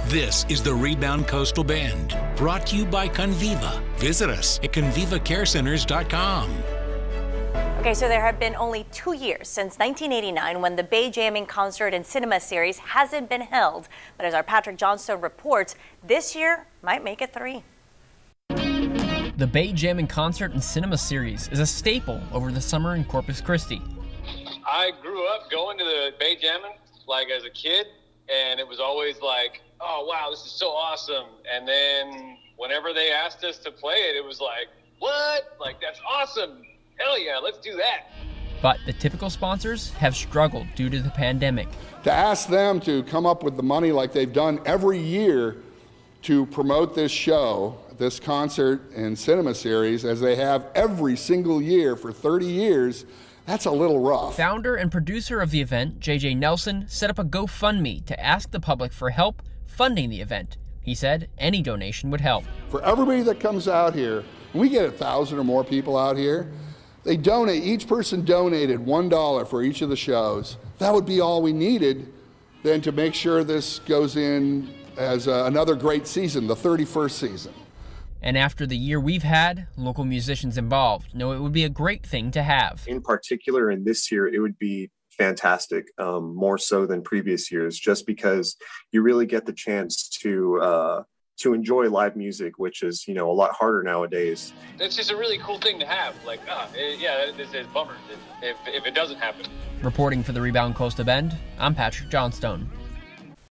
This is the Rebound Coastal Bend, brought to you by Conviva. Visit us at convivacarecenters.com. Okay, so there have been only 2 years since 1989 when the Bay Jammin concert and cinema series hasn't been held. But as our Patrick Johnstone reports, this year might make it 3. The Bay Jammin concert and cinema series is a staple over the summer in Corpus Christi. I grew up going to the Bay Jammin like as a kid, and it was always like, oh wow, this is so awesome. And then whenever they asked us to play it, it was like, what? Like, that's awesome. Hell yeah, let's do that. But the typical sponsors have struggled due to the pandemic. To ask them to come up with the money like they've done every year to promote this show, this concert and cinema series, as they have every single year for 30 years, that's a little rough. Founder and producer of the event, J.J. Nelson, set up a GoFundMe to ask the public for help funding the event. He said any donation would help. For everybody that comes out here, we get 1,000 or more people out here. They donate, each person donated $1 for each of the shows. That would be all we needed then to make sure this goes in as another great season, the 31st season. And after the year we've had, local musicians involved know it would be a great thing to have. In particular, in this year, it would be fantastic, more so than previous years, just because you really get the chance to enjoy live music, which is, a lot harder nowadays. It's just a really cool thing to have. Like, yeah, this is a bummer if it doesn't happen. Reporting for the Rebound Coastal Bend, I'm Patrick Johnstone.